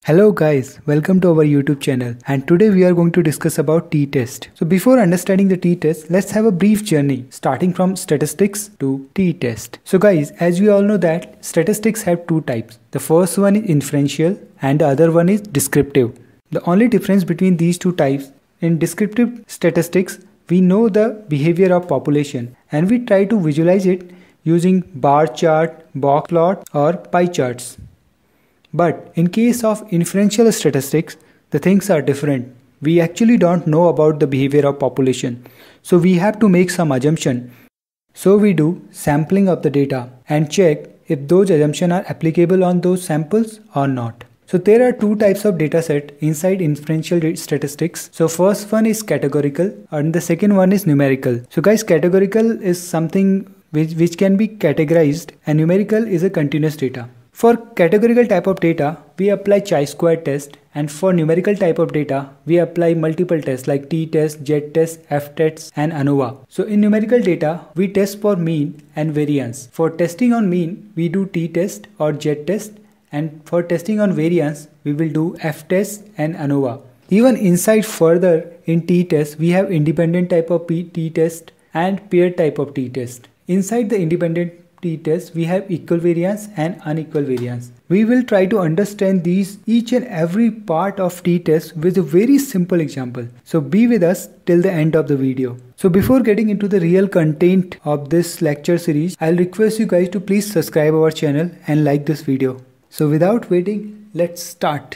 Hello guys, welcome to our YouTube channel, and today we are going to discuss about t-test. So before understanding the t-test, let's have a brief journey starting from statistics to t-test. So guys, as we all know that statistics have two types. The first one is inferential and the other one is descriptive. The only difference between these two types, in descriptive statistics, we know the behavior of population and we try to visualize it using bar chart, box plot or pie charts. But in case of inferential statistics, the things are different. We actually don't know about the behavior of population. So we have to make some assumption. So we do sampling of the data and check if those assumptions are applicable on those samples or not. So there are two types of data set inside inferential statistics. So first one is categorical and the second one is numerical. So guys, categorical is something which can be categorized and numerical is a continuous data. For categorical type of data, we apply chi-square test, and for numerical type of data, we apply multiple tests like t-test, z-test, f-test and ANOVA. So in numerical data, we test for mean and variance. For testing on mean, we do t-test or z-test, and for testing on variance, we will do f-test and ANOVA. Even inside further in t-test, we have independent type of t-test and paired type of t-test. Inside the independent t-test, we have equal variance and unequal variance. We will try to understand each and every part of t-test with a very simple example. So be with us till the end of the video. So before getting into the real content of this lecture series, I'll request you guys to please subscribe our channel and like this video. So without waiting, let's start.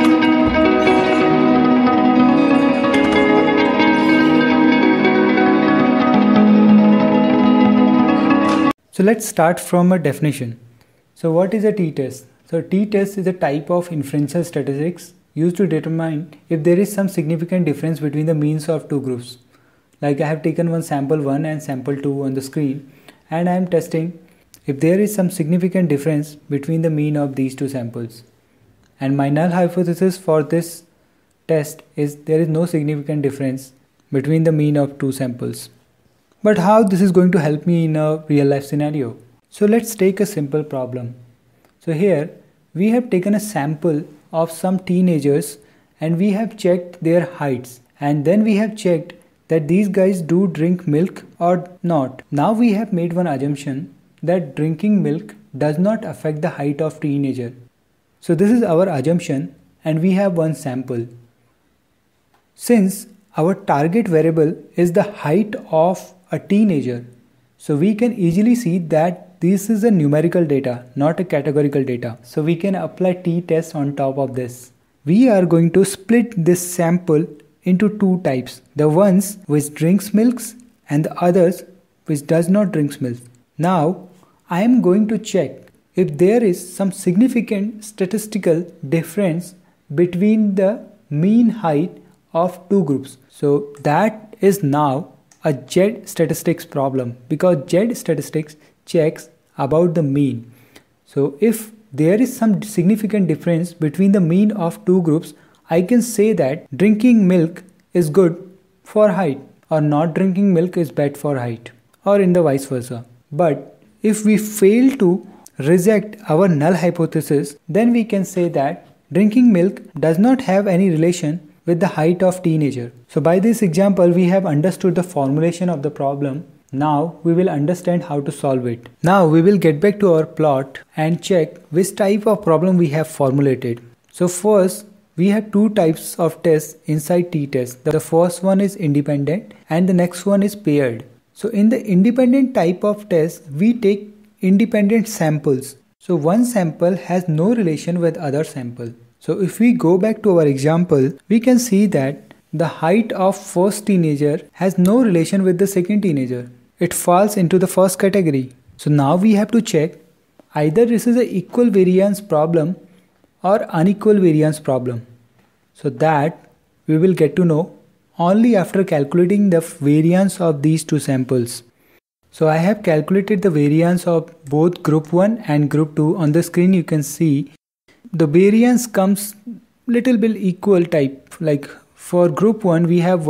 So let's start from a definition. So what is a t-test? So t-test is a type of inferential statistics used to determine if there is some significant difference between the means of two groups. Like I have taken one sample 1 and sample 2 on the screen, and I am testing if there is some significant difference between the mean of these two samples. And my null hypothesis for this test is there is no significant difference between the mean of two samples. But how this is going to help me in a real life scenario? So let's take a simple problem. So here we have taken a sample of some teenagers and we have checked their heights, and then we have checked that these guys do drink milk or not. Now we have made one assumption that drinking milk does not affect the height of teenager. So this is our assumption and we have one sample. Since our target variable is the height of a teenager, so we can easily see that this is a numerical data, not a categorical data. So we can apply t-test on top of this. We are going to split this sample into two types, the ones which drinks milks and the others which does not drinks milk. Now I am going to check if there is some significant statistical difference between the mean height of two groups. So that is now a Z statistics problem, because Z statistics checks about the mean. So if there is some significant difference between the mean of two groups, I can say that drinking milk is good for height or not drinking milk is bad for height, or in the vice versa. But if we fail to reject our null hypothesis, then we can say that drinking milk does not have any relation with the height of teenager. So by this example, we have understood the formulation of the problem. Now we will understand how to solve it. Now we will get back to our plot and check which type of problem we have formulated. So first, we have two types of tests inside t-test. The first one is independent and the next one is paired. So in the independent type of test, we take independent samples. So one sample has no relation with other sample. So if we go back to our example, we can see that the height of first teenager has no relation with the second teenager. It falls into the first category. So now we have to check either this is an equal variance problem or unequal variance problem. So that we will get to know only after calculating the variance of these two samples. So I have calculated the variance of both group 1 and group 2. On the screen you can see the variance comes little bit equal type. Like for group 1 we have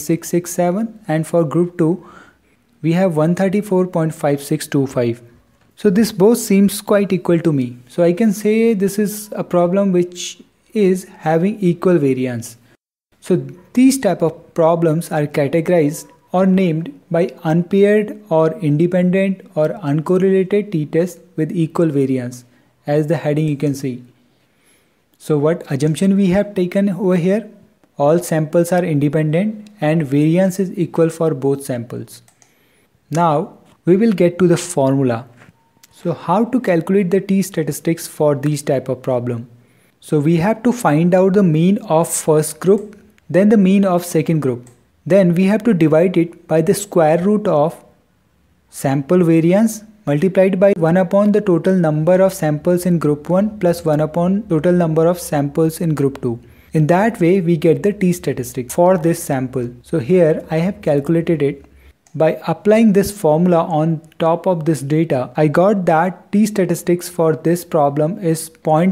133.8667 and for group 2 we have 134.5625. So this both seems quite equal to me. So I can say this is a problem which is having equal variance. So these type of problems are categorized or named by unpaired or independent or uncorrelated t-test with equal variance, as the heading you can see. So what assumption we have taken over here? All samples are independent and variance is equal for both samples. Now we will get to the formula. So how to calculate the t-statistics for these type of problem? So we have to find out the mean of first group, then the mean of second group. Then we have to divide it by the square root of sample variance multiplied by 1 upon the total number of samples in group 1 plus 1 upon total number of samples in group 2. In that way we get the t-statistic for this sample. So here I have calculated it. By applying this formula on top of this data, I got that t-statistics for this problem is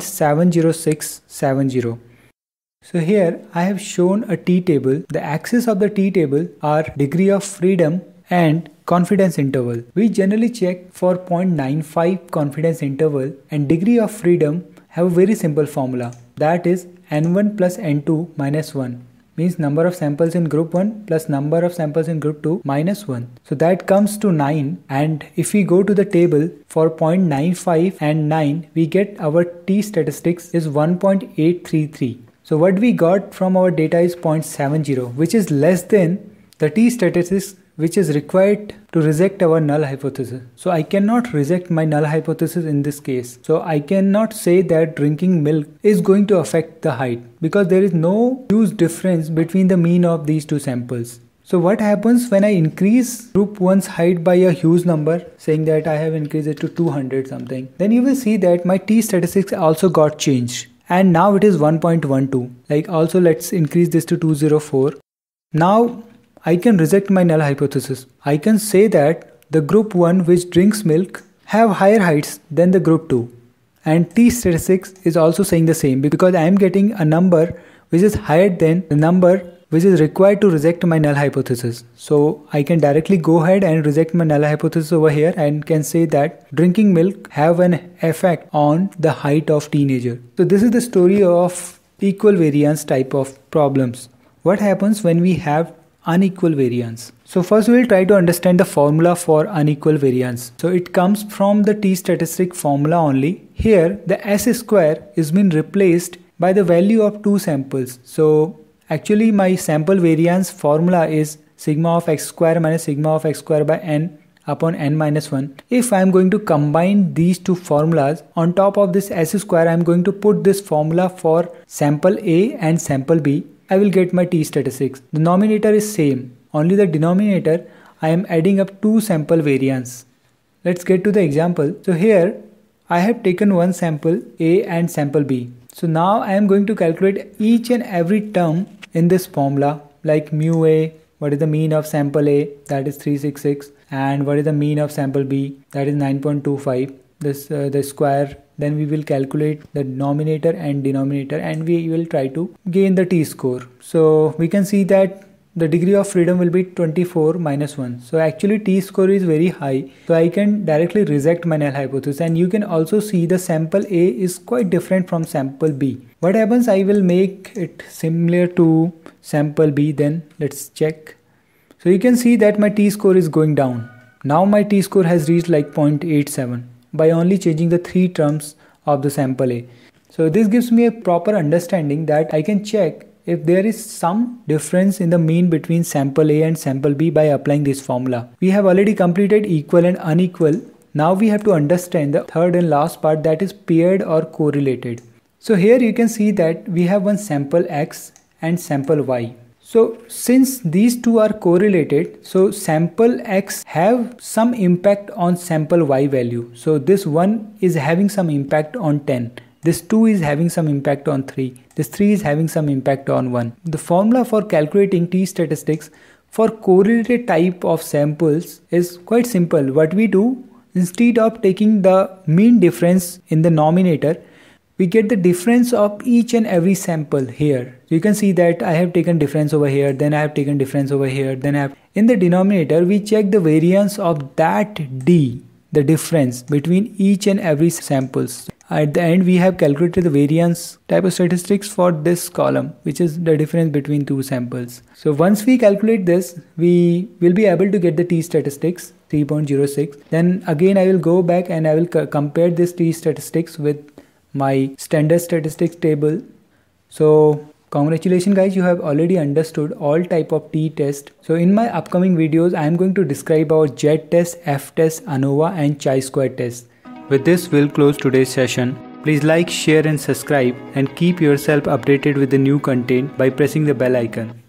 0.70670. So here I have shown a t-table. The axis of the t-table are degree of freedom and confidence interval. We generally check for 0.95 confidence interval, and degree of freedom have a very simple formula, that is n1 plus n2 minus 1. Means number of samples in group 1 plus number of samples in group 2 minus 1. So that comes to 9, and if we go to the table for 0.95 and 9, we get our t-statistics is 1.833. So what we got from our data is 0.70, which is less than the t-statistics which is required to reject our null hypothesis. So I cannot reject my null hypothesis in this case. So I cannot say that drinking milk is going to affect the height, because there is no huge difference between the mean of these two samples. So what happens when I increase group 1's height by a huge number, saying that I have increased it to 200 something, then you will see that my t-statistics also got changed. And now it is 1.12. Like also let's increase this to 204. Now I can reject my null hypothesis. I can say that the group 1 which drinks milk have higher heights than the group 2. And t-statistics is also saying the same, because I am getting a number which is higher than the number which is required to reject my null hypothesis. So I can directly go ahead and reject my null hypothesis over here and can say that drinking milk have an effect on the height of teenager. So this is the story of equal variance type of problems. What happens when we have unequal variance? So first we will try to understand the formula for unequal variance. So it comes from the t-statistic formula only. Here the s square is been replaced by the value of two samples. So actually my sample variance formula is sigma of x square minus sigma of x square by n upon n minus 1. If I am going to combine these two formulas, on top of this s square I am going to put this formula for sample A and sample B. I will get my t-statistics. The denominator is same, only the denominator I am adding up two sample variance. Let's get to the example. So here I have taken one sample A and sample B. So now I am going to calculate each and every term in this formula, like mu A, what is the mean of sample A, that is 366, and what is the mean of sample B, that is 9.25. This the square. Then we will calculate the denominator and denominator, and we will try to gain the t-score. So we can see that the degree of freedom will be 24 minus 1. So actually t-score is very high. So I can directly reject my null hypothesis, and you can also see the sample A is quite different from sample B. What happens? I will make it similar to sample B. Then let's check. So you can see that my t-score is going down. Now my t-score has reached like 0.87. by only changing the three terms of the sample A. So this gives me a proper understanding that I can check if there is some difference in the mean between sample A and sample B by applying this formula. We have already completed equal and unequal. Now we have to understand the third and last part, that is paired or correlated. So here you can see that we have one sample X and sample Y. So since these two are correlated, so sample X have some impact on sample Y value. So this one is having some impact on 10. This 2 is having some impact on 3. This 3 is having some impact on 1. The formula for calculating t-statistics for correlated type of samples is quite simple. What we do, instead of taking the mean difference in the denominator, we get the difference of each and every sample here. You can see that I have taken difference over here, then I have taken difference over here, then I have... In the denominator, we check the variance of that D. the difference between each and every samples. At the end, we have calculated the variance type of statistics for this column, which is the difference between two samples. So once we calculate this, we will be able to get the t statistics 3.06. Then again, I will go back and I will compare this t statistics with my standard statistics table. So congratulations guys, you have already understood all type of t-test. So in my upcoming videos, I am going to describe our Z-test, F-test, ANOVA and chi-square test. With this, we'll close today's session. Please like, share and subscribe and keep yourself updated with the new content by pressing the bell icon.